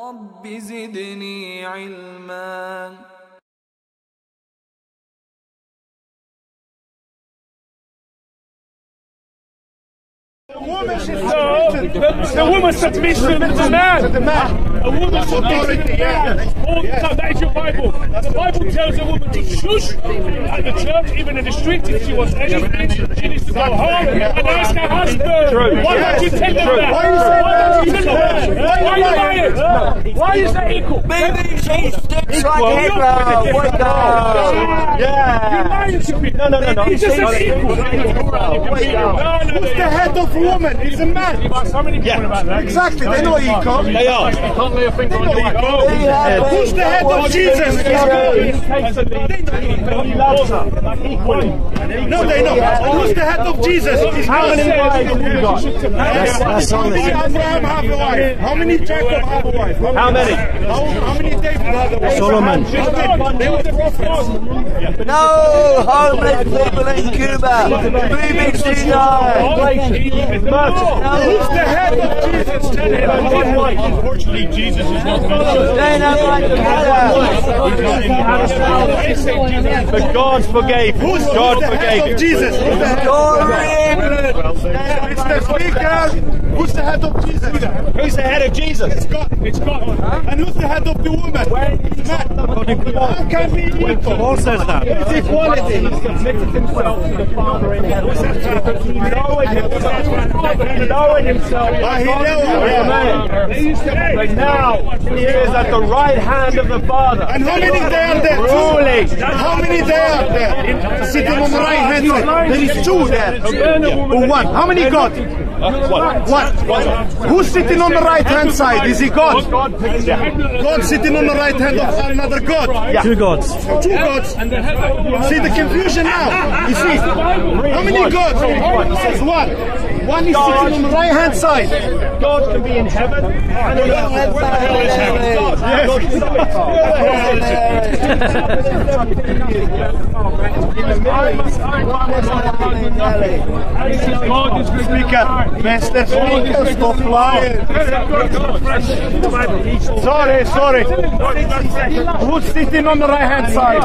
رب زدني علما. The woman submission to the man. A woman submission to the man. All the time. That is your Bible. The Bible tells a woman to shush at the church, even in the street, if she wants anything. She needs to go home and ask her husband. Why don't you tell them that? Why don't you tell them that? Why are you lying? Why is that equal? Maybe she sticks like Hitler. You're lying to me. No. He just says equal. Who's the head of a woman? It's a man. How many people about that? Exactly, they know equal. They are. You can't lay a finger on the Who's the head of Jesus? No, they know. Who's the head of Jesus? How many wives have you got? How many Abraham have a wife? How many Jacob have a wife? How many? How many David have a wife? Solomon. They were the prophets. No, homeless people in Cuba. Who's the head of Jesus? Unfortunately, Jesus is not mentioned. But God forgave. Who's God the head forgave of Jesus? Mr. Speaker, who's the head of Jesus? Who's the head of Jesus? It's God. It's God. And who's the head of the woman? Man. How can we equal? Paul says that. It's equality. He submitted himself to the Father in heaven. He lowered himself. But now he is at the right hand of the Father. And how many there are there? Ruling. How many there are there? Sitting on the right hand side. There is two there. Or one. How many God? What? Who's sitting on the right hand side? Is he God? God sitting on the right hand of another God. Yeah. Two gods. Two gods. See the confusion now. You see? How many gods? He says one. One is sitting on the right hand side. God can be in heaven and on earth. Speaker, Mr. Speaker, stop lying. Sorry. Who's sitting on the right hand side?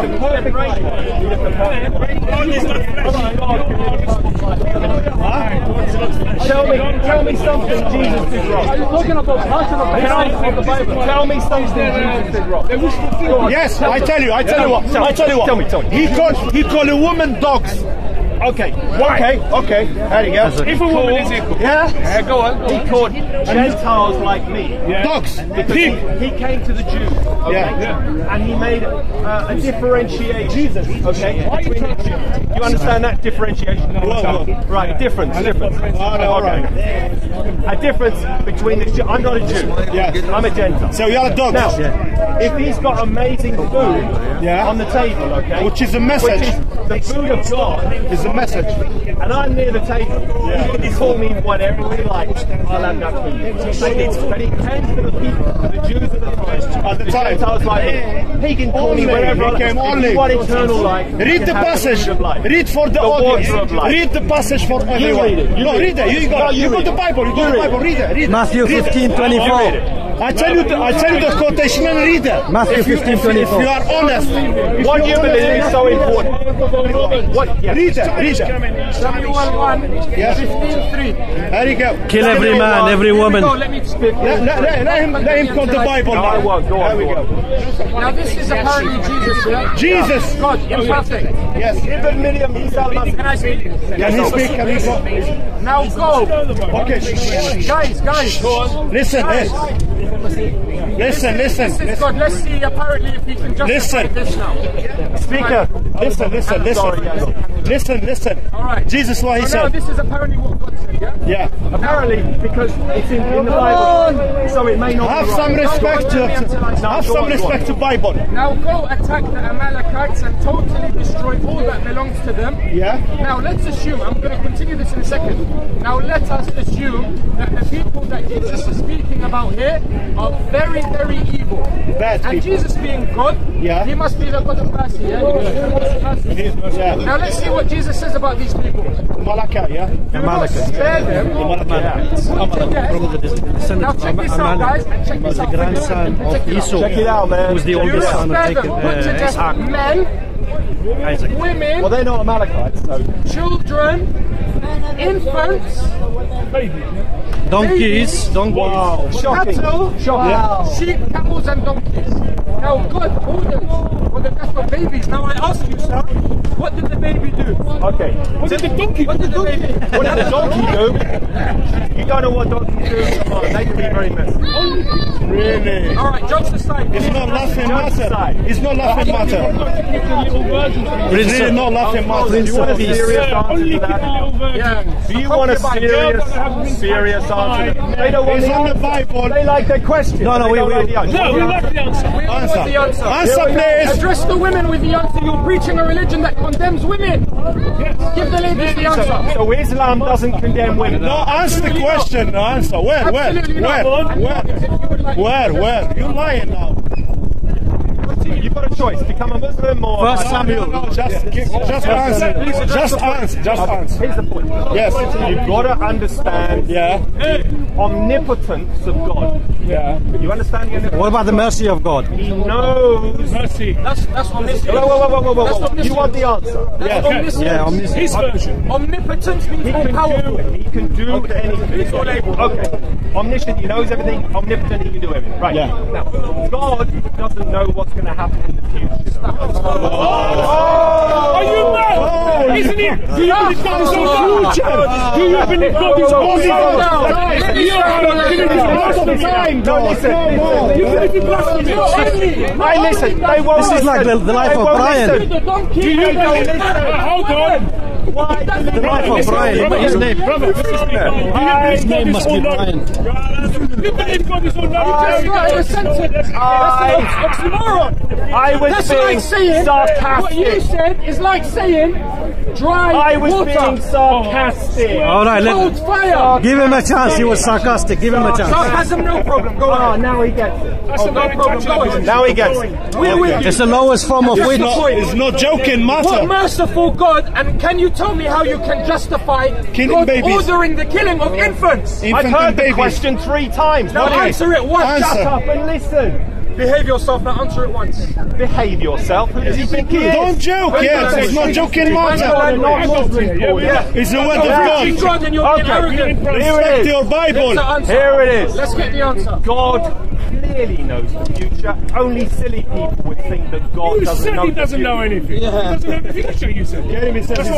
Tell me something Jesus did wrong. Are you talking about passion of the Bible? Tell me something Jesus did wrong. Yes, I tell you what. Tell me. He called a woman dogs. Okay. Okay. There you go. If a woman is equal. Yeah. Go on. He called Gentiles like me. Dogs. Pig. He came to the Jews, okay? And he made a differentiation. Jesus, okay? Between the Jews. You understand that differentiation? Right, difference. All right. A difference between the Jews. I'm not a Jew. Yes. I'm a Gentile. So you're a dog. Now, if he's got amazing food on the table, okay? Which is a message. Which is the food of God. Is a message. And I'm near the table. He can call me whatever he likes. I'll have that food. But he came to the people, to the Jews at the time. Gentiles like me. He can call me wherever. He came only. What eternal life. Read the passage. Read for the audience. Read the passage for everyone. Read it. You got the Bible. Read it. Matthew 15:24. I tell you the quotation and read it. Matthew 15:24. If you are honest. What you believe is so important. Read it. Samuel 1, 15:3. There you go. Kill every man, every woman. Let me speak. Let him quote the Bible now. I won't. Go on. There we go. Now this is apparently Jesus, yeah? Jesus. God, imperfect. Yes. Ibn Miriam, Isa Can I speak? Can he speak? Can he go? Now go. Okay. Guys. Listen. Listen. God, let's see apparently if he can justify this now. Speaker, listen. All right. Jesus, what he Now said. this is apparently what God said, yeah? Yeah. Apparently, because it's in the Bible, so it may not Have be right. some respect to Bible. Now go attack the Amalekites and totally destroy all that belongs to them. Yeah. Now let's assume, I'm going to continue this in a second. Now let us assume that the people that Jesus is speaking about about here are very, very evil. Bad And people. Jesus being God, Yeah. he must be the God of mercy. Yeah? Yeah. Now let's see what Jesus says about these people. Malaka, yeah? Do not spare them. Now check this out, guys, and check this The out. grandson of Esau, Check it out, man. who's the Do oldest not son of spare Jacob, them. Put to death Isaac. men, Isaac. women, Well, they're not Amalekites, so. children, infants, Donkeys, Wow. Shocking. cattle, sheep, camels, and donkeys. Now God orders for the death of babies. Now I ask you, sir, what did the baby do? Okay. What did the donkey What did the baby do? What did the donkey do? You don't know what donkeys do? Come on, they can be very messy. Really? All right, jokes aside. It's not laughing Jokes matter. aside. It's not laughing matter. It's really not laughing matter. Do you want a Peace. serious answer to that? Yeah. Do you want a serious answer? They don't want It's the on the answer. Bible. They like their question. No, They we don't like the answer. No, we like the answer. We all want the answer. Answer, please. Address the women with the answer. You're preaching a religion that condemns women. Give the ladies the answer. So Islam doesn't condemn women. No, answer the question. No, answer. Where? Absolutely not. Where? You're lying now. You've got a choice: become a Muslim or. First Samuel. No, just answer. Just answer. Here's the point. Yes. You've got to understand Yeah. omnipotence of God. Yeah. You understand the omnipotence? What about the mercy of God? He knows. Mercy. That's omniscience. Whoa. That's omniscience. You want the answer? That's omniscience. Yeah, omniscient. His version. Omnipotence means all powerful. He can do anything. Okay. Omniscient, he knows everything. Omnipotent, he can do everything. Right. Yeah. Now, God doesn't know what's going to happen in the future. Are you mad? Isn't it? Do you believe God is on future? Do you believe God is on Time. No, listen. You believe in blasphemy? Hey, listen. They won't This is like listen. the life They of won't Brian. listen. Do you believe? Hold on. Why? The life of Brian. His name. Brother, His name must be Brian. You believe God is on That's not in a sentence. That's an oxymoron. I was That's being like saying sarcastic. what you said is like saying dry I was water, being sarcastic. All right, cold fire. give him a chance. He was sarcastic. Give him a chance. Sarcasm, no problem. Go on. Now he gets it. No problem. Go on. Now he gets it. We're with you. It's the lowest form of witness. It's not joking What matter. merciful God, and can you tell me how you can justify Killing God babies. ordering the killing of infants? I've Infant heard and the babies. question 3 times. Now What is it? answer it once. Answer. Shut up and listen. Behave yourself. Now answer it once. Behave yourself. Who does he think he is? Don't joke, yes. It's not joking matter. It's the word of God. God, and you're being arrogant. Here Respect it is. your Bible. That's the answer. Here it is. Let's get the answer. God clearly knows the future. Only silly people would think that God You doesn't said know he the doesn't future. know anything. He doesn't know the future, you said. Sarcasm.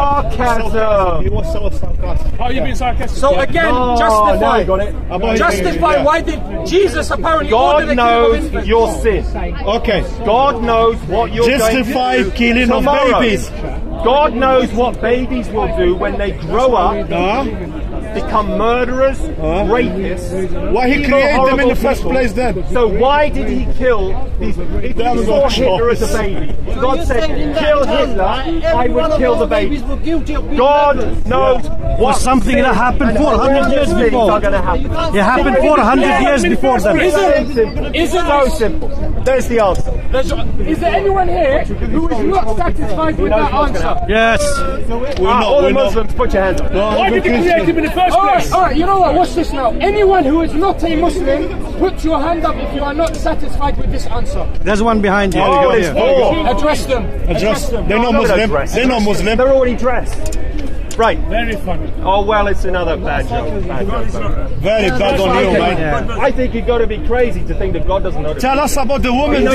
He was so sarcastic. Oh, you've been sarcastic. So again, Now justify. you got it. Justify. Why did Jesus apparently order the God killing of knows infants? your sin. Okay. God knows what you're Justify going to do killing of tomorrow. babies. God knows what babies will do when they grow up, become murderers, rapists. Why he evil, created them in horrible the first people. place then? So why did he kill these? If They haven't he saw got Hitler as a choice. baby, God said, "Kill Hitler, I would kill the baby." God knows what something that happened 400 years things before. are going to happen. It happened 400 years before them. It's so simple. So simple. There's the answer. Is there anyone here who is not satisfied with that answer? Yes. All the Muslims, put your hands up. Why did he create him in the first place? All right, you know what? Watch this now. Anyone who is not a Muslim, put your hand up if you are not satisfied with this answer. There's one behind you. Oh, there's four. Address them. Address them. They're No, not they're Muslim. dressed. They're not Muslim. They're already dressed. Right. Very funny. Oh, well, it's another bad joke. Very bad on you, man. I think you've got to be crazy to think that God doesn't know the Tell us about the woman.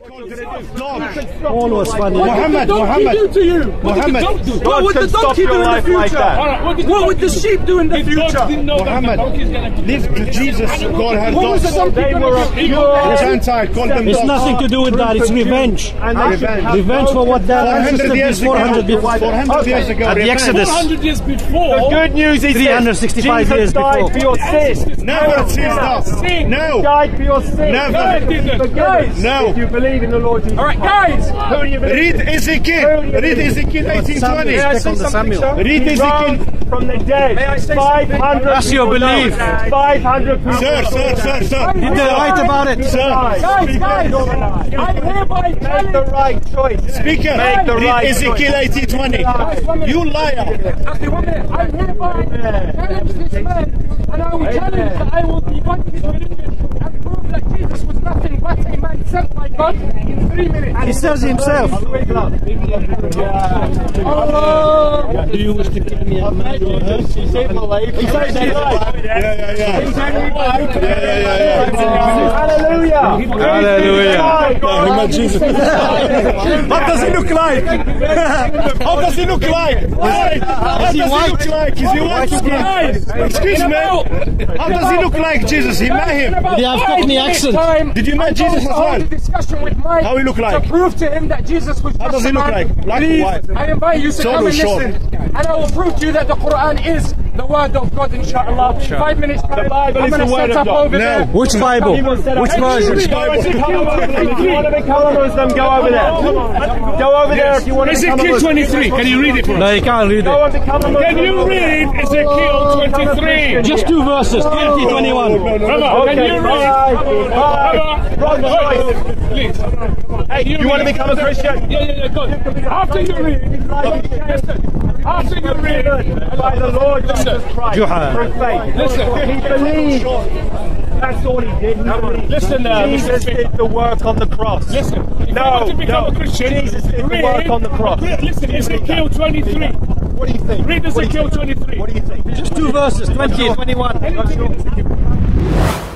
Always funny. What did the donkey do to you? Muhammad. What would the donkey do in the future? What would the sheep do in the future? Muhammad, leave Jesus. God had What was the dogs. donkey gonna do? Gentile, call them It's dogs. nothing to do with that. It's revenge. Revenge. Revenge for what their 400 ancestors years did ago. 400 before. 400 years ago. At the revenge. Exodus. 400 years before. The good news is 365 this. years Jesus died before. for your sins. Never seen that. He No. died for your sins. Never. Guys, No. if you believe in the Lord Jesus. All right, guys. Who do you believe? Read Ezekiel. Read Ezekiel 18:20. May I say something, sir? Read He Ezekiel. rose from the dead. May I say 500 That's your people belief. died. 500 people. Sir. Did they write about it? Sir. Guys, I hereby Make the challenge. right choice. Speaker, Make the read right Ezekiel 18:20. You liar. Okay, 1 minute. I hereby challenge this man, and I will challenge that I will debunk his religion and prove that Jesus was nothing but a man sent by God in 3 minutes. He says himself. Allah. Do you wish to kill me a man? He says he lied. Yeah. Hallelujah. Hallelujah. Jesus. What does he look like? How does he look like? What does he look like? Is he white? Excuse me. How does he look like Jesus? He met him. Did he have Cockney accent? Did you meet Jesus as I well? had a discussion with Mike How he look like? to prove to him that Jesus was How just does he a look man. like? Black or Please, white? I invite you to Tall come or and short? listen, and I will prove to you that the Quran is the word of God, inshallah. 5 minutes time. Bible I'm is going the to word set of up God. over there. Which Bible? Which version? If you want to become a Muslim, go over there. Go over there if you want to become a Ezekiel Muslim. 23. Can you read it for us? No, you can't read Go it. and become a Muslim. Can you read Ezekiel 23? Just 2 verses. 20, 21. Brother, can you read? Wrong choice. Please. Hey, you want to become a Christian? Yeah, good. After you read, listen. After you read, By the Lord Jesus Christ. Juha. Through faith. listen. He believed. That's all he did. He believed. Listen, Jesus Mr. did the work on the cross. Listen. If you No, want to become a Christian, Jesus did the read. work on the cross. Listen, Ezekiel 23. What do you think? Read Ezekiel 23. What do you think? Just 2 verses. 20, 21.